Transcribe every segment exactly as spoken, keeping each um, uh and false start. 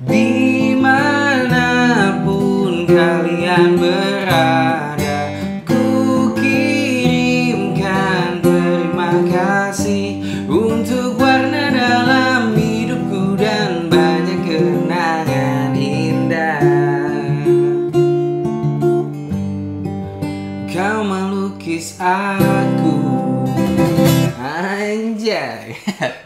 Dimanapun kalian berada, ku kirimkan terima kasih untuk warna dalam hidupku dan banyak kenangan indah. Kau melukis aku, anjay.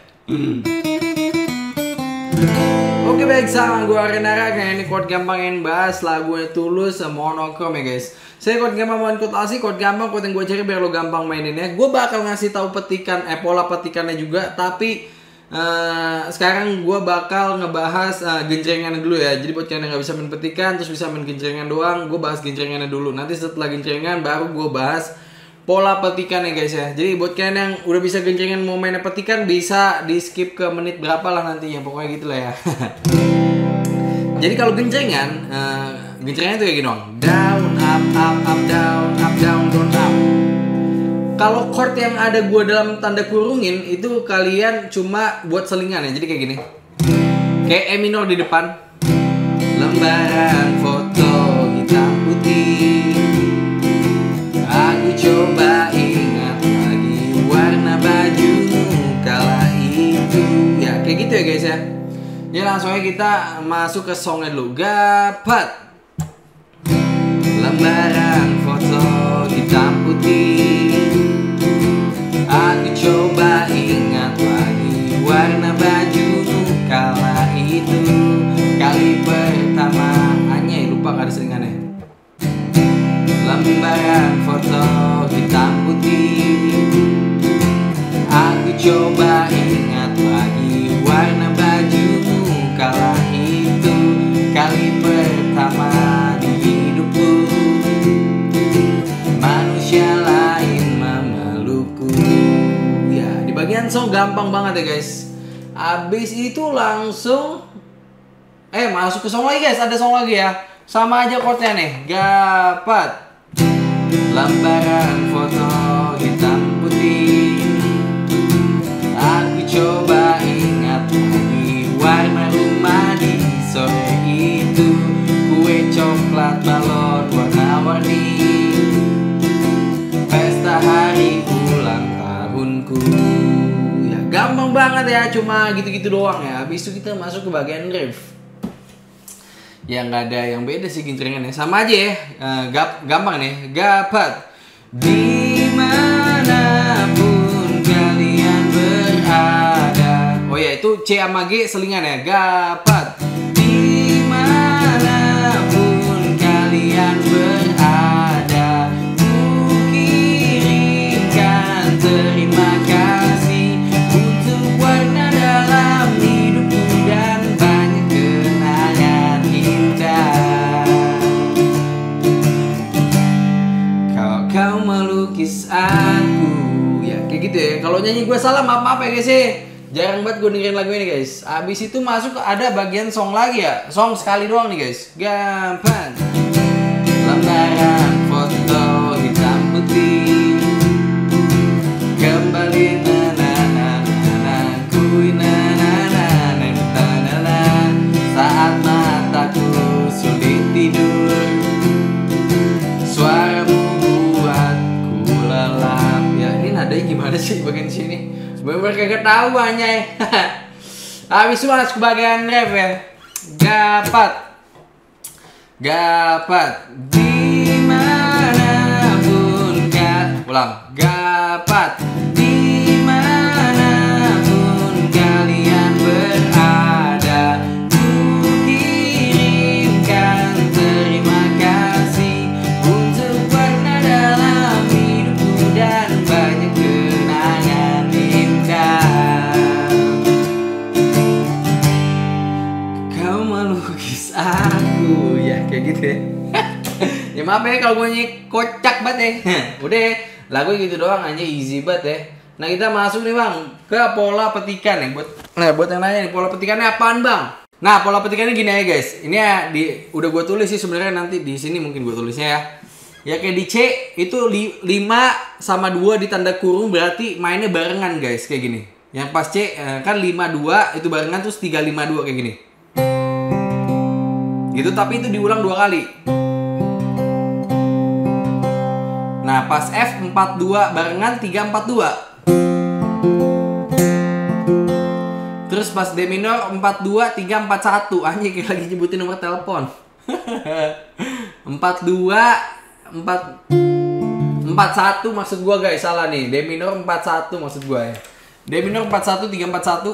Oke baik, sama gue Renara. Kayak ini quote gampang yang bahas lagunya Tulus Monokrom ya guys. Saya quote gampang bukan quote asli, quote gampang quote yang gue cari biar lo gampang maininnya. Gue bakal ngasih tahu petikan, eh pola petikannya juga. Tapi uh, sekarang gue bakal ngebahas uh, genjrengannya dulu ya. Jadi buat kalian yang gak bisa main petikan terus bisa main genjrengan doang, gue bahas genjrengannya dulu. Nanti setelah genjrengan baru gue bahas pola petikan ya guys ya. Jadi buat kalian yang udah bisa genjrengan mau main petikan bisa di skip ke menit berapa lah nantinya, pokoknya gitu lah ya. Jadi kalau genjrengan, uh, genjrengan itu kayak gini dong. Down, up, up, up, down, up, down, down, up. Kalau chord yang ada gua dalam tanda kurungin itu kalian cuma buat selingan ya. Jadi kayak gini. Kayak E minor di depan. Lembaran foto hitam putih. Aku coba ingat lagi warna bajumu kala itu. Ya kayak gitu ya guys ya. Ya langsung aja kita masuk ke songnya dulu. Gapat. Lembaran foto hitam putih. Aku coba ingat lagi warna bajumu kala itu. Kali pertama, anjay lupa gak ada selingannya. Lembaran foto hitam putih. Aku coba ingat lagi warna bajumu kala itu. Kali pertama di hidupku, manusia lain memelukku. Ya di bagian song gampang banget ya guys. Abis itu langsung Eh masuk ke song lagi guys. Ada song lagi ya. Sama aja chordnya nih. Gapat. Lembaran foto hitam putih. Aku coba ingat lagi warna rumah di sore itu. Kue coklat balon warna-warni. Pesta hari ulang tahunku. Ya gampang banget ya. Cuma gitu-gitu doang ya. Habis itu kita masuk ke bagian riff. Ya nggak ada yang beda sih genjrengannya, sama aja ya. uh, gap, gampang nih. Gapat. Dimanapun kalian berada. Oh ya itu C sama G selingan ya. Gapat. Dimanapun kalian berada, ku kirimkan terima kasih untuk warna dalam hidupku dan banyak kenangan indah. Kau kau melukis aku. Ya kayak gitu ya. Kalau nyanyi gue salah maaf maaf ya guys ya. Jarang banget gue dengerin lagu ini guys. Abis itu masuk ada bagian song lagi ya. Song sekali doang nih guys. Gampang. Lembaran foto hitam putih. Kembali na na na na na kui na na na na na na na. Saat mataku sulit tidur, suaramu buatku lelap. Ya ini nadanya gimana sih bagian sini? Bener-bener kagak tahu anjay. Habis itu masuk ke bagian ref ya. Gapat. Gapat. Dimanapun ka ulang. Gapat. Dimanapun kalian berada, ku kirimkan terima kasih untuk warna dalam hidupku dan banyak kenangan indah. Kau melukis aku. Ya kayak gitu ya. Ya maaf ya kalau gue nyanyi kocak banget ya. Udah ya, lagu gitu doang aja, easy banget ya. Nah kita masuk nih bang ke pola petikan ya. Buat, nah buat yang nanya nih, pola petikannya apaan bang? Nah pola petikannya gini ya guys. Ini ya di, udah gue tulis sih sebenarnya, nanti di sini mungkin gue tulisnya ya. Ya kayak di C itu lima sama dua di tanda kurung, berarti mainnya barengan guys kayak gini. Yang pas C kan lima dua itu barengan, terus tiga lima dua kayak gini. Gitu, tapi itu diulang dua kali. Nah, pas F empat dua barengan tiga empat dua. Terus pas D minor empat dua tiga empat satu. Anjir, kayak lagi nyebutin nomor telepon. empat dua empat empat satu maksud gua guys, salah nih. D minor empat satu maksud gua ya. D minor empat satu tiga empat satu.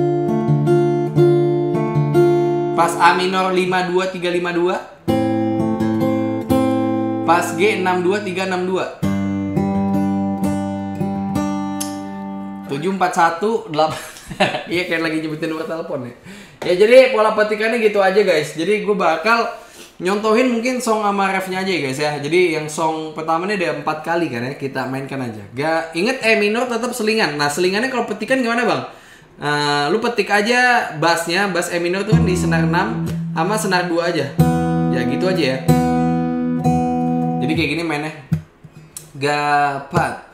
Pas A minor lima dua tiga lima dua. Pas G enam dua tiga enam dua. tujuh empat satu delapan. Iya, kayak lagi nyebutin nomor telepon ya. Ya jadi pola petikannya gitu aja guys. Jadi gue bakal nyontohin mungkin song sama refnya aja ya guys ya. Jadi yang song pertamanya ada empat kali kan ya. Kita mainkan aja. Gak inget E minor tetap selingan. Nah, selingannya kalau petikan gimana bang? Uh, lu petik aja bassnya, bass E minor tuh kan di senar enam sama senar dua aja. Ya gitu aja ya. Jadi kayak gini mainnya. Gapat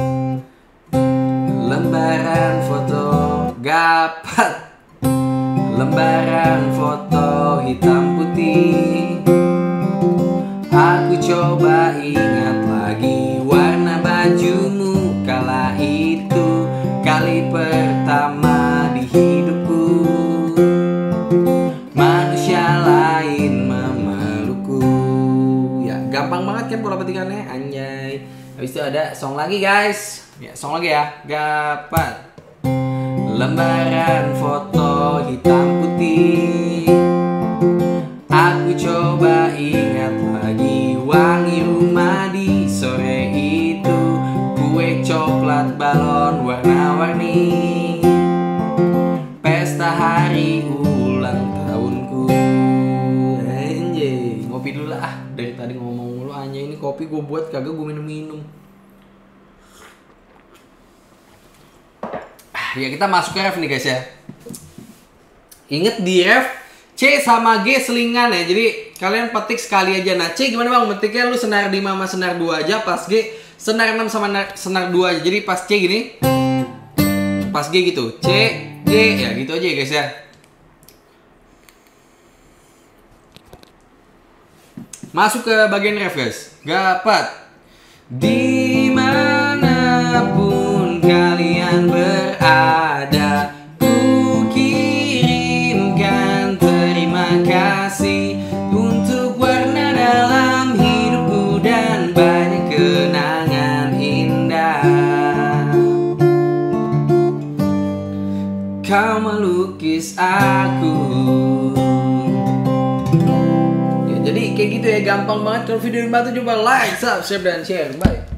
lembaran foto, gapat lembaran foto hitam putih. Aku coba ingat lagi warna bajumu kala itu, kali pertama di hidupku manusia lain memelukku. Ya gampang banget kan pola petikannya, anjay. Habis itu ada song lagi guys. Ya song lagi ya. Gapat lembaran foto hitam putih. Aku coba ingat lagi wangi rumah di sore itu, kue coklat balon warna-warni, pesta hari ulang tahunku. Anjay, ngopi dulu lah ah. Dari tadi ngomong mulu anjay, ini kopi gue buat kagak gue minum-minum. Ah, ya kita masuk ke ref nih guys ya. Ingat di ref C sama G selingan ya. Jadi kalian petik sekali aja. Nah C gimana bang? Petiknya lu senar lima sama senar dua aja. Pas G senar enam sama senar dua aja. Jadi pas C gini, pas G gitu, C, G, ya gitu aja ya guys ya. Masuk ke bagian ref guys. Gapat dimanapun kalian berada, ku kirimkan terima kasih untuk warna dalam hidupku dan banyak kenangan indah. Kau melukis aku. Ya, jadi kayak gitu ya, gampang banget. Kalau video ini bantu coba like, subscribe, dan share. Bye.